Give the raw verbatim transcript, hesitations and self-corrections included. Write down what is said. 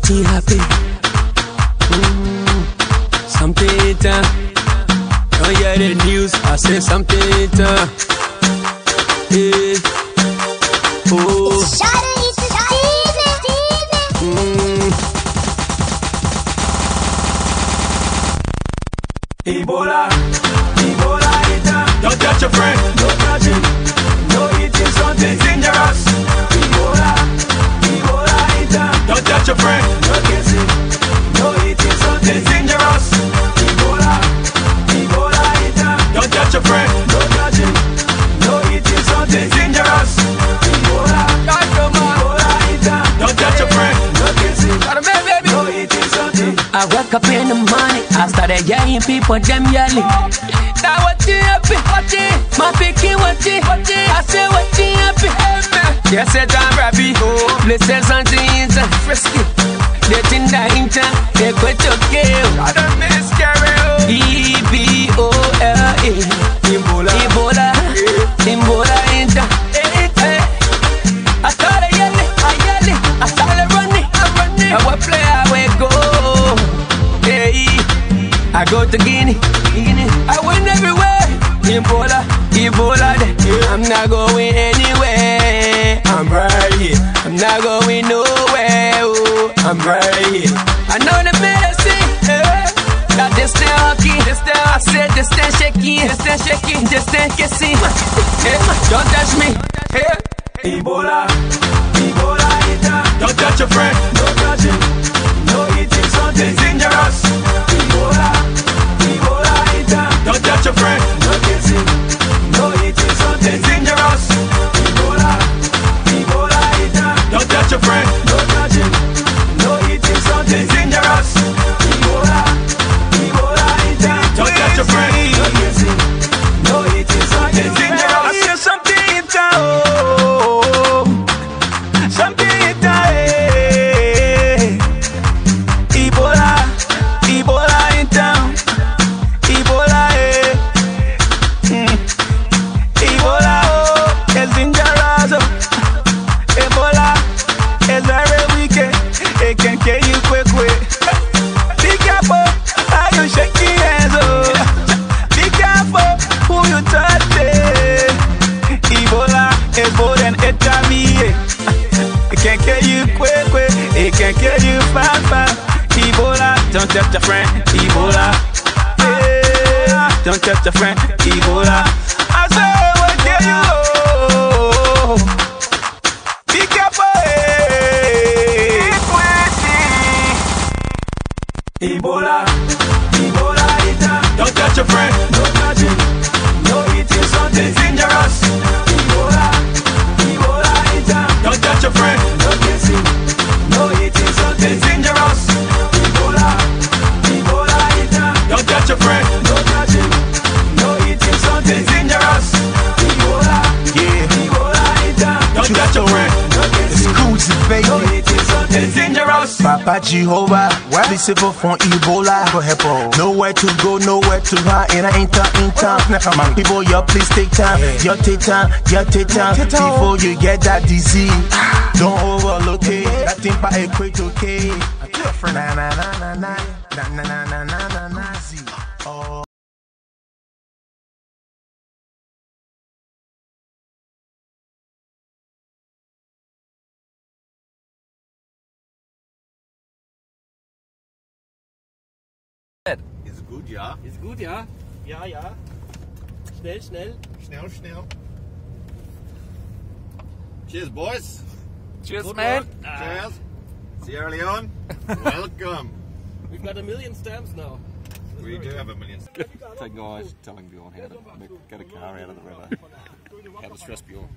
something happen. Mm, something done. Don't hear the news, I say something done. Yeah. Oh. Mm. Ebola, Ebola is done. Don't touch your friend, don't touch him. No eating something dangerous. Ebola, Ebola is done. Don't touch your friend, no kissing. No eating something dangerous. Ebola, Ebola is done. Don't touch your friend, no touch him. No eating something dangerous. Ebola, Ebola is done. Don't touch your friend, no kissing. No eating something. I wake up in the morning, I started yelling, people them yelling. Now what you happy? What you? My picking what you? What you? I say what you happy? Yes, it's a rabbi. Listen something frisky. They think that in time they quit your game. I don't miss Carol. E B O L A. Ebola, Ebola, Ebola in time. I started yelling, I yelling, I started running, I'm running. I will play, I will go. Hey, I go to Guinea, Guinea. I win everywhere. Ebola, Ebola. I'm not going anywhere. I'm right here. I'm not going nowhere. Oh, I'm right here. I know the medicine. Eh? That this thing hockey, this thing I said, this thing shaking, this thing shaking, this thing kissing. Eh? Don't touch me. Eh? Ebola, Ebola is done. Don't touch your friend, don't touch him. No eating something dangerous. Ebola, Ebola is done. Don't touch your friend, no kissing. No eating something dangerous. Ebola, Ebola is done. Don't touch your friend, no touch him. No eating something dangerous. Ebola, Ebola is done. Don't touch your friend, no kissing. No eating something dangerous. I feel something in town. Don't touch your friend, Ebola. Yeah. Don't touch your friend, Ebola. I say, what can you go? Be careful, hey. Ebola, Ebola is done. Don't touch your friend, don't touch him. No eating something dangerous. Ebola, Ebola is done. Don't touch your friend, no kissing. No eating something dangerous. Don't touch your friend, don't touch him. No eating something dangerous. Ebola, yeah. Ebola is done. Don't touch your friend, don't touch him. Excuse baby. No eating something dangerous. Papa Jehovah, please save for Ebola. Go help her. Nowhere to go, nowhere to hide. And I ain't in town. My people, you please take time. You take time, you take time before you get that disease. Don't overlook it. I think by a quick okay. Na na na na na na na na na na na na. Oh. Ist gut, ja. Ist gut, ja? Ja, ja. Schnell, schnell. Schnell, schnell. Cheers, boys. Cheers, good man. Cheers. Sierra Leone, welcome. We've got a million stamps now. We do have a million stamps. Take guys telling Bjoern how to get a car out of the river. How to stress Bjoern.